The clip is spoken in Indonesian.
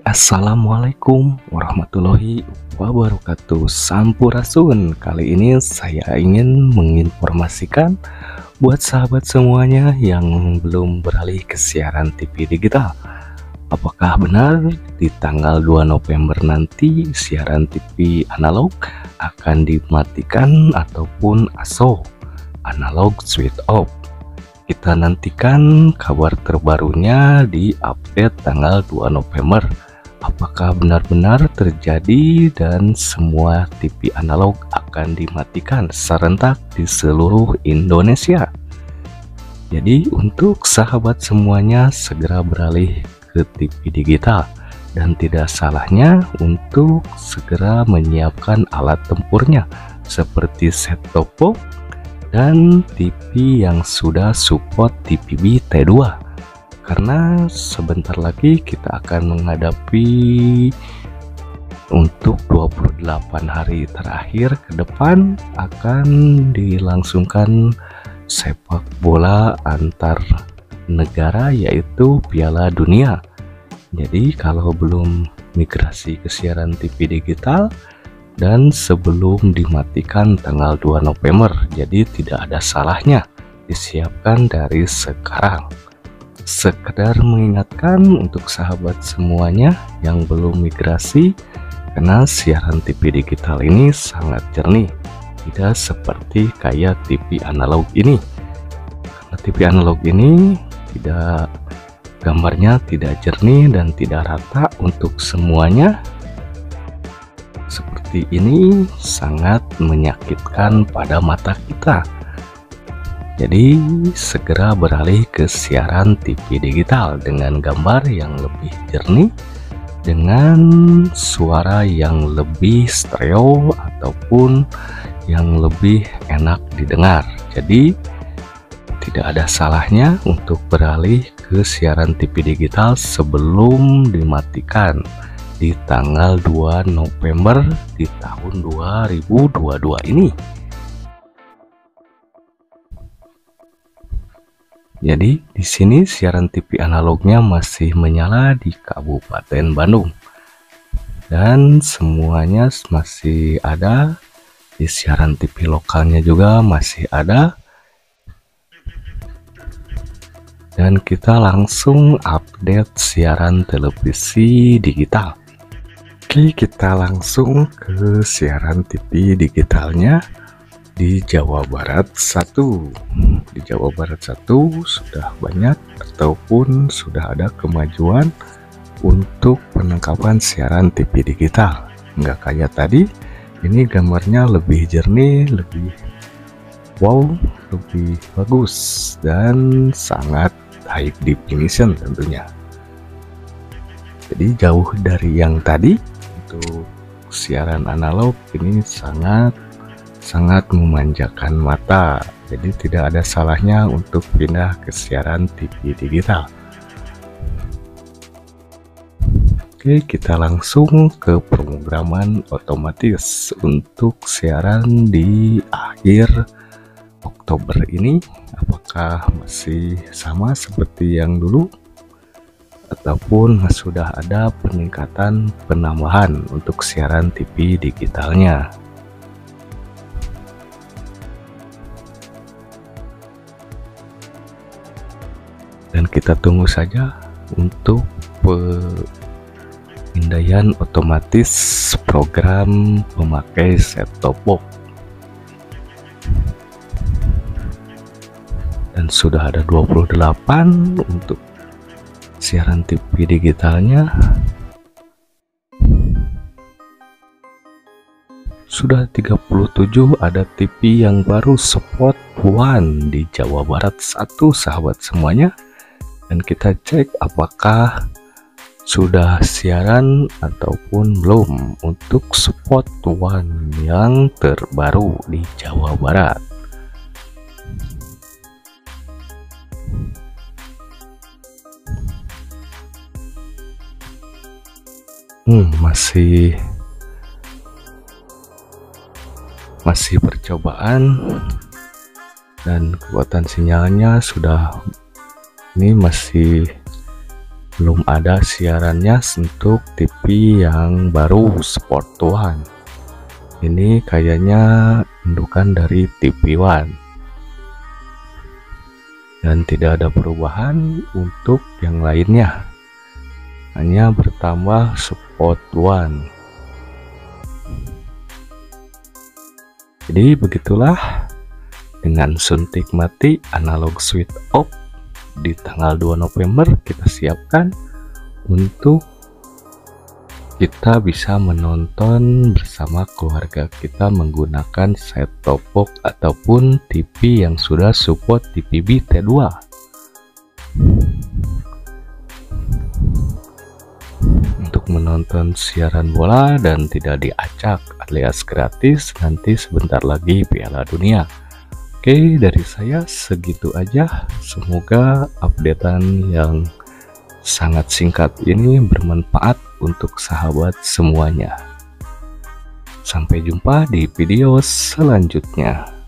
Assalamualaikum warahmatullahi wabarakatuh. Sampurasun. Kali ini saya ingin menginformasikan buat sahabat semuanya yang belum beralih ke siaran TV digital. Apakah benar di tanggal 2 November nanti siaran TV analog akan dimatikan ataupun ASO, analog switch off? Kita nantikan kabar terbarunya di update tanggal 2 November. Apakah benar-benar terjadi dan semua TV analog akan dimatikan serentak di seluruh Indonesia? Jadi untuk sahabat semuanya segera beralih ke TV digital, dan tidak salahnya untuk segera menyiapkan alat tempurnya seperti set-top box dan TV yang sudah support TPB T2. Karena sebentar lagi kita akan menghadapi untuk 28 hari terakhir ke depan akan dilangsungkan sepak bola antar negara, yaitu Piala Dunia. Jadi kalau belum migrasi ke siaran TV digital dan sebelum dimatikan tanggal 2 November, jadi tidak ada salahnya disiapkan dari sekarang. Sekedar mengingatkan untuk sahabat semuanya yang belum migrasi, karena siaran TV digital ini sangat jernih, tidak seperti kayak TV analog ini. Karena TV analog ini tidak, gambarnya tidak jernih dan tidak rata untuk semuanya. Seperti ini sangat menyakitkan pada mata kita. Jadi segera beralih ke siaran TV digital dengan gambar yang lebih jernih, dengan suara yang lebih stereo ataupun yang lebih enak didengar. Jadi tidak ada salahnya untuk beralih ke siaran TV digital sebelum dimatikan di tanggal 2 November di tahun 2022 ini. Jadi di sini siaran TV analognya masih menyala di Kabupaten Bandung dan semuanya masih ada. Di siaran TV lokalnya juga masih ada. Dan kita langsung update siaran televisi digital. Oke, kita langsung ke siaran TV digitalnya di Jawa Barat 1. Di Jawa Barat 1 sudah banyak ataupun sudah ada kemajuan untuk penangkapan siaran TV digital. Nggak kayak tadi, ini gambarnya lebih jernih, lebih wow, lebih bagus dan sangat high definition tentunya. Jadi jauh dari yang tadi. Untuk siaran analog ini sangat memanjakan mata. Jadi tidak ada salahnya untuk pindah ke siaran TV digital. Oke, kita langsung ke pemrograman otomatis untuk siaran di akhir Oktober ini. Apakah masih sama seperti yang dulu ataupun sudah ada peningkatan penambahan untuk siaran TV digitalnya? Dan kita tunggu saja untuk pemindaian otomatis program pemakai set-top box. Dan sudah ada 28 untuk siaran TV digitalnya. Sudah 37 ada TV yang baru support One di Jawa Barat 1, sahabat semuanya. Dan kita cek apakah sudah siaran ataupun belum untuk support One yang terbaru di Jawa Barat. Masih percobaan dan kekuatan sinyalnya sudah ini masih belum ada siarannya untuk TV yang baru Sport One. Ini kayaknya indukan dari TV One. Dan tidak ada perubahan untuk yang lainnya, hanya bertambah Sport One. Jadi begitulah, dengan suntik mati analog switch off di tanggal 2 November kita siapkan untuk kita bisa menonton bersama keluarga kita menggunakan set-top box ataupun TV yang sudah support DVB T2. Untuk menonton siaran bola dan tidak diacak alias gratis nanti sebentar lagi Piala Dunia. Oke, dari saya segitu aja. Semoga updatean yang sangat singkat ini bermanfaat untuk sahabat semuanya. Sampai jumpa di video selanjutnya.